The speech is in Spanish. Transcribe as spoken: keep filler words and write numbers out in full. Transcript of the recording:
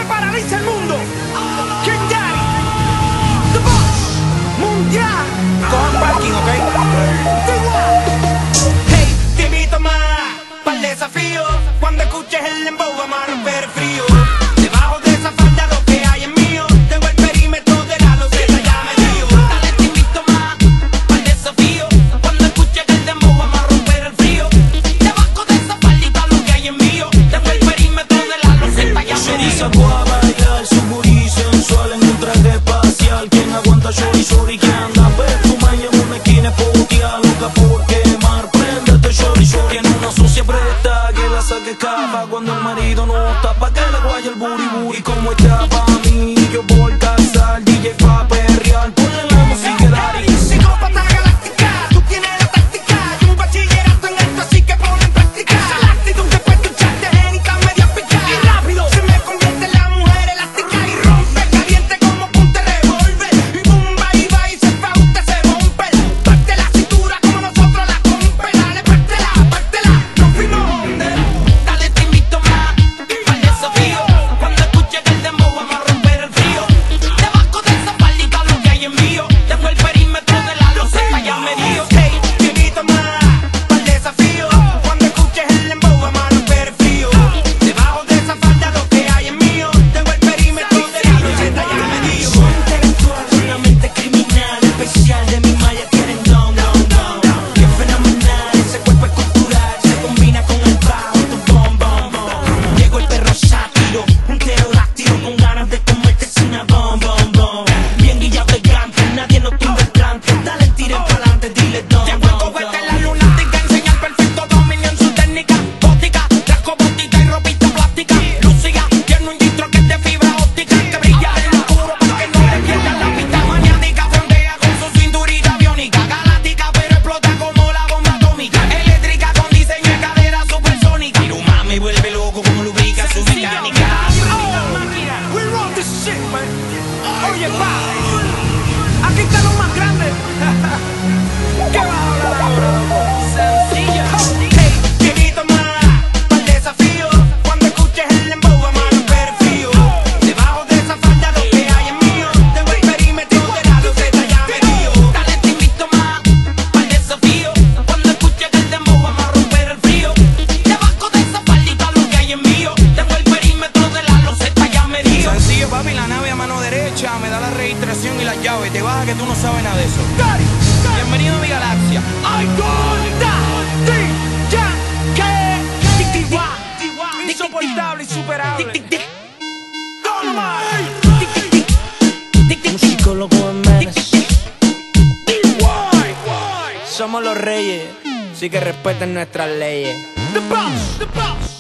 paraliza el mundo. King Daddy, The Boss, Mundial. Cojan parking, ¿ok? Hey, te invito más para el desafío. Cuando escuches el dembow vamos a romper el frío. Debajo de esa falda lo que hay es mío. Tengo el perímetro de la loseta ya me dio. Dale, te invito más para el desafío. Cuando escuches el dembow vamos a romper el frío. Debajo de esa faldita lo que hay es mío. Tengo el perímetro de la loseta ya me dio. Sacó a bailar su booty sensual en un traje espacial. Quien aguanta shorty shorty que anda perfuma y en una esquina putea loca por quemar. Préndete shorty shorty en una sucia presta que la saque escapa cuando el marido no está pa' que le guaye el booty booty. Como está pa' mí yo por casar D J pa' perrear. Ponle la música daddy. Psicópata galáctica, tú tienes la táctica y un bachillerato en esto así que pon en práctica. La actitud después de echarte génica media pica y rápido se me convierte en la mujer elástica y rompe caliente como punta de revólver y bumba y va y se fa usted se rompe. Parte la cintura como nosotros la compa. Dale, pártela, pártela, nos fuimos donde. Dale, te invito más al desafío. Cuando escuches el dembow vamos a romper el frío. Debajo de esa faldita lo que hay es mío. Tengo el perímetro de la loseta ya me dio. Hey, te invito más al desafío. Cuando escuches el dembow vamos a romper el frío. Debajo de esa falda lo que hay es mío. Tengo el perímetro de la loseta ya me dio. Soy intelectual con la mente criminal, especial de mi malla quieren don, don, don. Qué fenomenal, ese cuerpo es cultural, se combina con el bajo, tu bom, bom, bom. Llegó el perro sátiro, un pterodáctilo con ganas de comerte sin una bom, bom, bom. Bien guillado de gante, nadie nos tumba el plante. Dale, tiren pa'lante, dile don, don, don. Llegó el cohete, la lunática, enseña el perfecto dominio en su técnica gótica. Trajo botita y ropita plástica. Lucía, tiene un distro que es de fibra óptica, que brilla en lo oscuro para que no le pierda la pista. Maniática, fondea con su cinturita biónica. Galáctica, pero explota como la bomba atómica. Eléctrica con diseño de cadera supersónica. Y tu mami vuelve loco como lubrica su mecánica. We run this shit, man. Oye, padre, aquí están los más grandes. ¿Qué vas a hablar ahora, loco? Sencillo. Hey, te invito más para el desafío. Cuando escuches el dembow vamos a romper el frío. Debajo de esa falda lo que hay es mío. Tengo el perímetro de la loseta ya me dio. Dale, te invito más para el desafío. Cuando escuches el dembow vamos a romper el frío. Debajo de esa faldita lo que hay es mío. Tengo el perímetro de la loseta ya me dio. Sencillo, papi, la nave a mano derecha me da la registración y las llaves. Te baja que tú no sabes nada de eso. Bienvenido a mi galaxia. I got that D J K Insoportable, insuperable. Un psicólogo en menes. Somos los reyes, así que respeten nuestras leyes. The Boss, The Boss.